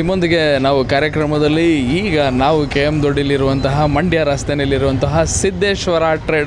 ನಿಮ್ಮೊಂದಿಗೆ ನಾವು ಕಾರ್ಯಕ್ರಮದಲ್ಲಿ ಈಗ ನಾವು KM ದೊಡ್ಡಿಲಿರುವಂತಹ ಮಂಡ್ಯ ರಸ್ತೆಯಲ್ಲಿರುವಂತಹ ಸಿದ್ದೇಶ್ವರ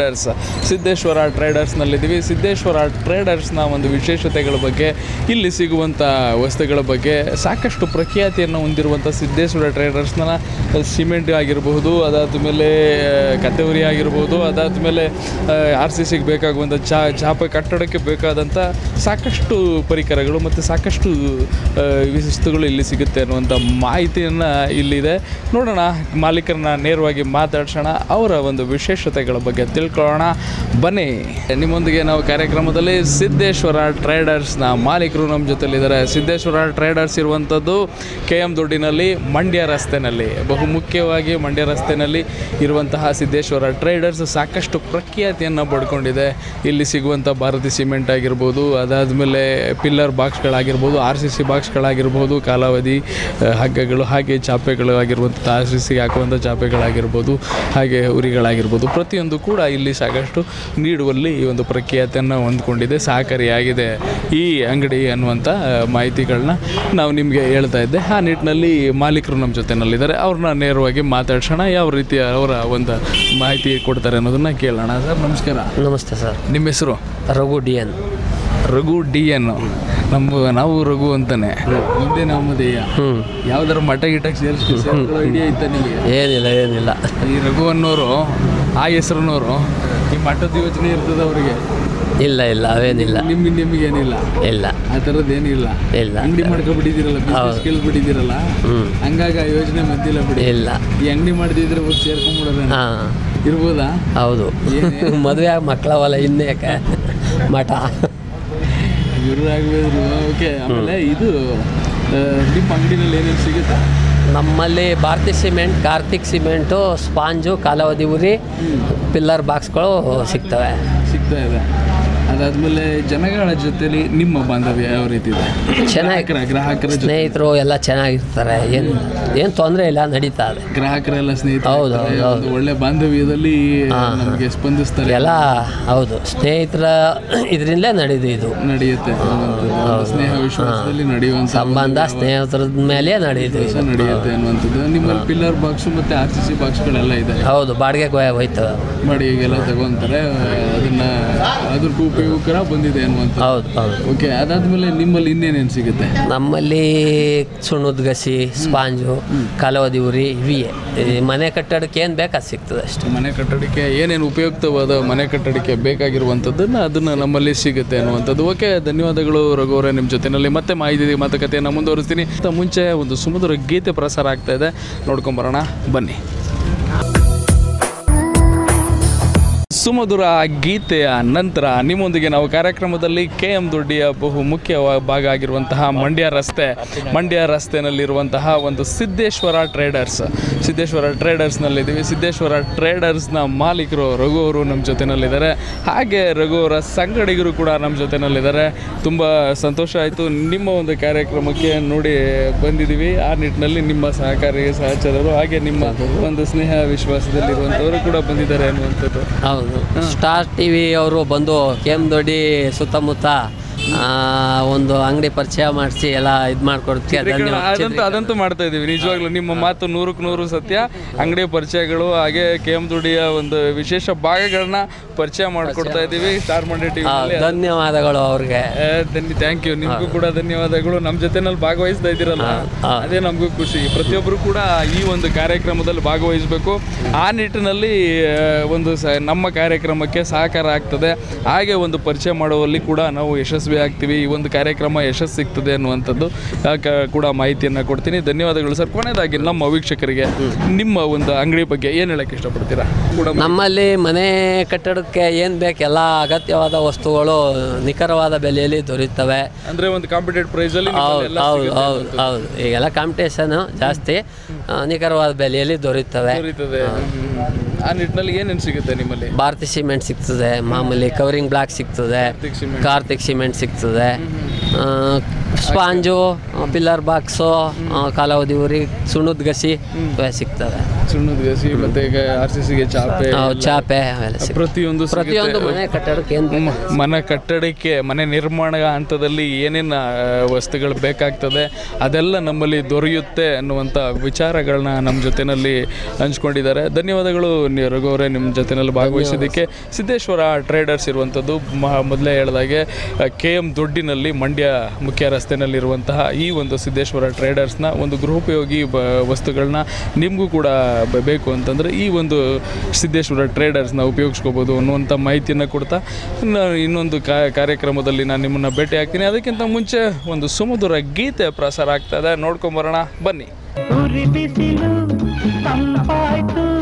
ಟ್ರೇಡರ್ಸ್ನಲ್ಲಿದ್ದೀವಿ. ಸಿದ್ದೇಶ್ವರ ಟ್ರೇಡರ್ಸ್ನ ಒಂದು ವಿಶೇಷತೆಗಳ ಬಗ್ಗೆ, ಇಲ್ಲಿ ಸಿಗುವಂಥ ವಸ್ತುಗಳ ಬಗ್ಗೆ, ಸಾಕಷ್ಟು ಪ್ರಖ್ಯಾತಿಯನ್ನು ಹೊಂದಿರುವಂಥ ಸಿದ್ದೇಶ್ವರ ಟ್ರೇಡರ್ಸ್ನ ಸಿಮೆಂಟ್ ಆಗಿರಬಹುದು, ಅದಾದ ಮೇಲೆ ಕತ್ತವರಿ ಆಗಿರ್ಬೋದು, ಅದಾದ ಮೇಲೆ RCCಗೆ ಬೇಕಾಗುವಂಥ ಚಾಪೆ ಕಟ್ಟಡಕ್ಕೆ ಬೇಕಾದಂಥ ಸಾಕಷ್ಟು ಪರಿಕರಗಳು ಮತ್ತು ಸಾಕಷ್ಟು ವಸ್ತುಗಳು ಇಲ್ಲಿ ಸಿಗುತ್ತೆ ಅನ್ನುವಂಥ ಮಾಹಿತಿಯನ್ನು ಇಲ್ಲಿದೆ. ನೋಡೋಣ, ಮಾಲೀಕರನ್ನ ನೇರವಾಗಿ ಮಾತಾಡ್ಸೋಣ, ಅವರ ಒಂದು ವಿಶೇಷತೆಗಳ ಬಗ್ಗೆ ತಿಳ್ಕೊಳ್ಳೋಣ. ಬನ್ನಿ, ನಿಮ್ಮೊಂದಿಗೆ ನಾವು ಕಾರ್ಯಕ್ರಮದಲ್ಲಿ ಸಿದ್ದೇಶ್ವರ ಟ್ರೇಡರ್ಸ್ನ ಮಾಲೀಕರು ನಮ್ಮ ಜೊತೆಲಿದ್ದಾರೆ. ಸಿದ್ದೇಶ್ವರ ಟ್ರೇಡರ್ಸ್ ಇರುವಂಥದ್ದು KM ದೊಡ್ಡಿನಲ್ಲಿ, ಮಂಡ್ಯ ರಸ್ತೆಯಲ್ಲಿ, ಬಹುಮುಖ್ಯವಾಗಿ ಮಂಡ್ಯ ರಸ್ತೆಯಲ್ಲಿ ಇರುವಂತಹ ಸಿದ್ದೇಶ್ವರ ಟ್ರೇಡರ್ಸ್ ಸಾಕಷ್ಟು ಪ್ರಖ್ಯಾತಿಯನ್ನು ಪಡ್ಕೊಂಡಿದೆ. ಇಲ್ಲಿ ಸಿಗುವಂಥ ಭಾರತಿ ಸಿಮೆಂಟ್ ಆಗಿರ್ಬೋದು, ಅದಾದಮೇಲೆ ಪಿಲ್ಲರ್ ಬಾಕ್ಸ್ಗಳಾಗಿರ್ಬೋದು, RCC ಬಾಕ್ಸ್ಗಳಾಗಿರ್ಬೋದು, ಕಾಲಾವಧಿ ಹಗ್ಗಗಳು, ಹಾಗೆ ಚಾಪೆಗಳು ಆಗಿರುವಂಥ RCCಗೆ ಹಾಕುವಂಥ ಚಾಪೆಗಳಾಗಿರ್ಬೋದು, ಹಾಗೆ ಉರಿಗಳಾಗಿರ್ಬೋದು, ಪ್ರತಿಯೊಂದು ಕೂಡ ಇಲ್ಲಿ ಸಾಕಷ್ಟು ನೀಡುವಲ್ಲಿ ಈ ಒಂದು ಪ್ರಖ್ಯಾತಿಯನ್ನು ಹೊಂದ್ಕೊಂಡಿದೆ, ಸಹಕಾರಿಯಾಗಿದೆ ಈ ಅಂಗಡಿ ಅನ್ನುವಂಥ ಮಾಹಿತಿಗಳನ್ನ ನಾವು ನಿಮಗೆ ಹೇಳ್ತಾ ಇದ್ದೆ. ಆ ನಿಟ್ಟಿನಲ್ಲಿ ಮಾಲೀಕರು ನಮ್ಮ ಜೊತೆನಲ್ಲಿದ್ದಾರೆ, ಅವ್ರನ್ನ ನೇರವಾಗಿ ಮಾತಾಡ್ಸೋಣ, ಯಾವ ರೀತಿಯ ಅವರ ಒಂದು ಮಾಹಿತಿ ಕೊಡ್ತಾರೆ ಅನ್ನೋದನ್ನು ಕೇಳೋಣ. ಸರ್ ನಮಸ್ಕಾರ. ನಮಸ್ತೆ ಸರ್. ನಿಮ್ಮ ಹೆಸರು? ರಘು DN. ರಘು DN. ನಾವು ರಘು ಅಂತಾನೆ, ಮುಂದೆ ನಮ್ಮದೇಯ ಯಾವ್ದಾರ ಮಠ ಗಿಟಕ್ಕೆ ಸೇರಿಸ್ಕೊಳ್ಳೋ ಐಡಿಯಾ ಇತ್ತ ನಿಮಗೆ? ಏನಿಲ್ಲ. ಈ ರಘು ಅನ್ನೋರು, ಆ ಹೆಸರಿನವರು, ಈ ಮಠದ ಯೋಚನೆ ಇರ್ತದೆ ಅವರಿಗೆ? ಇಲ್ಲ, ಅವೇನಿಲ್ಲ. ನಿಮಗೇನಿಲ್ಲ? ಇಲ್ಲ, ಆ ಥರದ್ದೇನಿಲ್ಲ. ಇಲ್ಲ. ಅಂಗಡಿ ಮಾಡ್ಕೊಬಿಟ್ಟಿದ್ದೀರಲ್ಲ, ಕೇಳ್ಬಿಟ್ಟಿದ್ದೀರಲ್ಲ, ಹಂಗಾಗಿ ಆ ಯೋಚನೆ ಬಂದಿಲ್ಲ ಬಿಡಿ. ಇಲ್ಲ, ಈ ಅಂಗಡಿ ಮಾಡ್ತಿದ್ರೆ ಹೋಗಿ ಸೇರ್ಕೊಂಡ್ಬಿಡೋಣ ಇರ್ಬೋದಾ? ಹೌದು. ಮದುವೆ ಆಗಿ ಮಕ್ಕಳವಲ್ಲ, ಇನ್ನೇಕೆ ಮಠ ಗುರು ಆಗ್ಬೋದು. ಓಕೆ, ಆಮೇಲೆ ಇದು ನಿಮ್ಮ ಅಂಗಡಿನಲ್ಲಿ ಏನೇನು ಸಿಗುತ್ತೆ? ನಮ್ಮಲ್ಲಿ Bharathi cement, Karthik cement, sponge, ಕಾಲಾವಧಿ ಉರಿ, ಪಿಲ್ಲರ್ ಬಾಕ್ಸ್ಗಳು ಸಿಗ್ತಾ ಇದೆ. ಅದಾದಮೇಲೆ ಜನಗಳ ಜೊತೆಲಿ ನಿಮ್ಮ ಬಾಂಧವ್ಯ ಯಾವ ರೀತಿ ಇದೆ? ಗ್ರಾಹಕರ ಸ್ನೇಹಿತರು ಎಲ್ಲ ಚೆನ್ನಾಗಿರ್ತಾರೆ, ಏನು ತೊಂದರೆ ಇಲ್ಲ, ನಡೀತಾ ಇದೆ. ಗ್ರಾಹಕರೆಲ್ಲ ಸ್ನೇಹಿತರು? ಹೌದು. ಒಳ್ಳೆ ಬಾಂಧವ್ಯದಲ್ಲಿ ನಮಗೆ ಸ್ಪಂದಿಸ್ತಾರೆ ಎಲ್ಲ? ಹೌದು, ಸ್ನೇಹಿತರ ಇದರಿಂದಲೇ ನಡೆಯುತ್ತೆ. ಸ್ನೇಹ ವಿಶ್ವಾಸದಲ್ಲಿ ನಡೆಯುವಂಥ ಸಂಬಂಧ ಸ್ನೇಹಿತರ ಮೇಲೆ ನಡೆಯುತ್ತೆ ಅನ್ನುವಂಥದ್ದು. ನಿಮ್ಮಲ್ಲಿ ಪಿಲ್ಲರ್ ಬಾಕ್ಸು ಮತ್ತು RCC ಬಾಕ್ಸ್ಗಳೆಲ್ಲ ಇದೆ? ಹೌದು, ಬಾಡಿಗೆಗೆ ಹೋಯ್ತವೆ, ಬಾಡಿಗೆಗೆಲ್ಲ ತಗೊಂತಾರೆ, ಅದನ್ನ ಅದ್ರ ಉಪಯೋಗಕರ ಬಂದಿದೆ ಅನ್ನುವಂಥ. ಹೌದು. ಓಕೆ, ಅದಾದ್ಮೇಲೆ ನಿಮ್ಮಲ್ಲಿ ಇನ್ನೇನೇನು ಸಿಗುತ್ತೆ? ನಮ್ಮಲ್ಲಿ ಸುಣ್ಣದ ಗಸಿ, ಸ್ಪಾಂಜು, ಕಾಲಾವಧಿ ಉರಿ, ಇವಿಯೇ ಮನೆ ಕಟ್ಟಡಕ್ಕೆ ಏನು ಬೇಕು ಅದು ಸಿಗ್ತದೆ ಅಷ್ಟೇ. ಮನೆ ಕಟ್ಟಡಕ್ಕೆ ಏನೇನು ಉಪಯುಕ್ತವಾದ ಮನೆ ಕಟ್ಟಡಕ್ಕೆ ಬೇಕಾಗಿರುವಂಥದ್ದನ್ನು ಅದನ್ನು ನಮ್ಮಲ್ಲಿ ಸಿಗುತ್ತೆ ಅನ್ನುವಂಥದ್ದು. ಓಕೆ, ಧನ್ಯವಾದಗಳು ರಘು ಅವರೇ. ನಿಮ್ಮ ಜೊತೆಯಲ್ಲಿ ಮತ್ತೆ ಮಾತುಕತೆಯನ್ನು ಮುಂದುವರಿಸ್ತೀನಿ. ಮುಂಚೆ ಒಂದು ಸುಮಧುರ ಗೀತೆ ಪ್ರಸಾರ ಆಗ್ತಾ ಇದೆ, ನೋಡ್ಕೊಂಬರೋಣ ಬನ್ನಿ. ಸುಮಧುರ ಗೀತೆಯ ನಂತರ ನಿಮ್ಮೊಂದಿಗೆ ನಾವು ಕಾರ್ಯಕ್ರಮದಲ್ಲಿ KM ದೊಡ್ಡಿಯ ಬಹು ಮುಖ್ಯ ಭಾಗ ಆಗಿರುವಂತಹ ಮಂಡ್ಯ ರಸ್ತೆಯಲ್ಲಿರುವಂತಹ ಒಂದು ಸಿದ್ದೇಶ್ವರ ಟ್ರೇಡರ್ಸ್ನಲ್ಲಿದ್ದೀವಿ. ಸಿದ್ದೇಶ್ವರ ಟ್ರೇಡರ್ಸ್ನ ಮಾಲೀಕರು ರಘು ಅವರು ನಮ್ಮ ಜೊತೆಯಲ್ಲಿದ್ದಾರೆ, ಹಾಗೆ ರಘು ಅವರ ಸಂಗಡಿಗರು ಕೂಡ ನಮ್ಮ ಜೊತೆಯಲ್ಲಿದ್ದಾರೆ. ತುಂಬ ಸಂತೋಷ ಆಯಿತು, ನಿಮ್ಮ ಒಂದು ಕಾರ್ಯಕ್ರಮಕ್ಕೆ ನೋಡಿ ಬಂದಿದ್ದೀವಿ. ಆ ನಿಟ್ಟಿನಲ್ಲಿ ನಿಮ್ಮ ಸಹಚರರು ಹಾಗೆ ನಿಮ್ಮ ಒಂದು ಸ್ನೇಹ ವಿಶ್ವಾಸದಲ್ಲಿರುವಂಥವರು ಕೂಡ ಬಂದಿದ್ದಾರೆ ಅನ್ನುವಂಥದ್ದು. ಹೌದು, ಸ್ಟಾರ್ TV ಅವರು ಬಂದು KM ದೊಡ್ಡಿ ಸುತ್ತಮುತ್ತ ಒಂದು ಅಂಗಡಿ ಪರಿಚಯ ಮಾಡಿಸಿ ಎಲ್ಲ ಇದು ಮಾಡ್ಕೊಡ್ತೀವಿ. ಅದಂತೂ ಮಾಡ್ತಾ ಇದ್ದೀವಿ. ನಿಜವಾಗ್ಲೂ ನಿಮ್ಮ ಮಾತು 100ಕ್ಕೆ 100 ಸತ್ಯ. ಅಂಗಡಿ ಪರಿಚಯಗಳು ಹಾಗೆ KM ದೊಡ್ಡಿಯ ಒಂದು ವಿಶೇಷ ಭಾಗಗಳನ್ನ ಪರಿಚಯ ಮಾಡಿಕೊಡ್ತಾ ಇದ್ದೀವಿ ಸ್ಟಾರ್ ಮಂಡ್ಯ TV. ಧನ್ಯವಾದಗಳು ಅವ್ರಿಗೆ. Thank you. ನಿಮಗೂ ಕೂಡ ಧನ್ಯವಾದಗಳು. ನಮ್ಮ ಜೊತೆನಲ್ಲಿ ಭಾಗವಹಿಸ್ತಾ ಇದ್ದೀರಲ್ಲ, ಅದೇ ನಮಗೂ ಖುಷಿ. ಪ್ರತಿಯೊಬ್ಬರು ಕೂಡ ಈ ಒಂದು ಕಾರ್ಯಕ್ರಮದಲ್ಲಿ ಭಾಗವಹಿಸಬೇಕು. ಆ ನಿಟ್ಟಿನಲ್ಲಿ ಒಂದು ನಮ್ಮ ಕಾರ್ಯಕ್ರಮಕ್ಕೆ ಸಹಕಾರ ಆಗ್ತದೆ, ಹಾಗೆ ಒಂದು ಪರಿಚಯ ಮಾಡುವಲ್ಲಿ ಕೂಡ ನಾವು ಯಶಸ್ವಿ ಆಗ್ತೀವಿ. ಈ ಒಂದು ಕಾರ್ಯಕ್ರಮ ಯಶಸ್ಸು ಸಿಗ್ತದೆ ಅನ್ನುವಂಥದ್ದು ಕೂಡ ಮಾಹಿತಿಯನ್ನು ಕೊಡ್ತೀನಿ. ಧನ್ಯವಾದಗಳು ಸರ್. ಕೊನೆಯದಾಗಿ ನಮ್ಮ ವೀಕ್ಷಕರಿಗೆ ನಿಮ್ಮ ಒಂದು ಅಂಗಡಿ ಬಗ್ಗೆ ಏನು ಹೇಳಕ್ಕೆ ಇಷ್ಟಪಡ್ತೀರಾ? ನಮ್ಮಲ್ಲಿ ಮನೆ ಕಟ್ಟಡಕ್ಕೆ ಏನು ಬೇಕು ಎಲ್ಲ ಅಗತ್ಯವಾದ ವಸ್ತುಗಳು ನಿಖರವಾದ ಬೆಲೆಯಲ್ಲಿ ದೊರೆಯುತ್ತವೆ. ಅಂದರೆ ಒಂದು ಕಾಂಪಿಟೇಟಿವ್ ಪ್ರೈಸಲ್ಲಿ? ಹೌದು. ಈಗೆಲ್ಲ ಕಾಂಪಿಟೇಷನ್ ಜಾಸ್ತಿ, ನಿಖರವಾದ ಬೆಲೆಯಲ್ಲಿ ದೊರೆಯುತ್ತವೆ. ಆ ನಿಟ್ಟಿನಲ್ಲಿ ಏನೇನು ಸಿಗುತ್ತೆ ನಿಮ್ಮಲ್ಲಿ? ಭಾರತಿ ಸಿಮೆಂಟ್ ಸಿಗ್ತದೆ, ಮಾಮೂಲಿ ಕವರಿಂಗ್ ಬ್ಲಾಕ್ ಸಿಗ್ತದೆ, ಕಾರ್ತಿಕ್ ಸಿಮೆಂಟ್ ಸಿಗ್ತದೆ, ಸ್ಪಾಂಜು, ಪಿಲ್ಲರ್ ಬಾಕ್ಸು, ಕಾಲಾವಧಿ ಉರಿ, ಸುಣ್ಣದ ಗಸಿ ಸಿಗ್ತವೆ. ಸುಣ್ಣದ ಗಸಿ ಮತ್ತು ಈಗ RCCಗೆ ಚಾಪೆ, ಚಾಪೆ ಅವೆಲ್ಲ ಸಿಗ್ತವೆ. ಪ್ರತಿಯೊಂದು ಮನೆ ಕಟ್ಟಡಕ್ಕೆ ಮನೆ ಕಟ್ಟಡಕ್ಕೆ, ಮನೆ ನಿರ್ಮಾಣ ಹಂತದಲ್ಲಿ ಏನೇನು ವಸ್ತುಗಳು ಬೇಕಾಗ್ತದೆ ಅದೆಲ್ಲ ನಮ್ಮಲ್ಲಿ ದೊರೆಯುತ್ತೆ ಅನ್ನುವಂಥ ವಿಚಾರಗಳನ್ನ ನಮ್ಮ ಜೊತೆಯಲ್ಲಿ ಹಂಚ್ಕೊಂಡಿದ್ದಾರೆ. ಧನ್ಯವಾದಗಳು ರಘು ಅವರೇ ನಿಮ್ಮ ಜೊತೆಯಲ್ಲಿ ಭಾಗವಹಿಸಿದ್ದಕ್ಕೆ. ಸಿದ್ದೇಶ್ವರ ಟ್ರೇಡರ್ಸ್ ಇರುವಂಥದ್ದು ಮೊದಲೇ ಹೇಳಿದಾಗೆ KM ದೊಡ್ಡಿನಲ್ಲಿ ಮಂಡ್ಯ ಮುಖ್ಯ ರಸ್ತೆಯಲ್ಲಿರುವಂತಹ ಈ ಒಂದು ಸಿದ್ದೇಶ್ವರ ಟ್ರೇಡರ್ಸ್ನ ಒಂದು ಗೃಹೋಪಯೋಗಿ ವಸ್ತುಗಳನ್ನ ನಿಮಗೂ ಕೂಡ ಬೇಕು ಅಂತಂದರೆ ಈ ಒಂದು ಸಿದ್ದೇಶ್ವರ ಟ್ರೇಡರ್ಸ್ನ ಉಪಯೋಗಿಸ್ಕೋಬೋದು ಅನ್ನುವಂಥ ಮಾಹಿತಿಯನ್ನು ಕೊಡ್ತಾ ಇನ್ನೊಂದು ಕಾರ್ಯಕ್ರಮದಲ್ಲಿ ನಾನು ನಿಮ್ಮನ್ನು ಭೇಟಿ ಆಗ್ತೀನಿ. ಅದಕ್ಕಿಂತ ಮುಂಚೆ ಒಂದು ಸುಮಧುರ ಗೀತೆ ಪ್ರಸಾರ ಆಗ್ತದೆ, ನೋಡ್ಕೊಂಬರೋಣ ಬನ್ನಿ.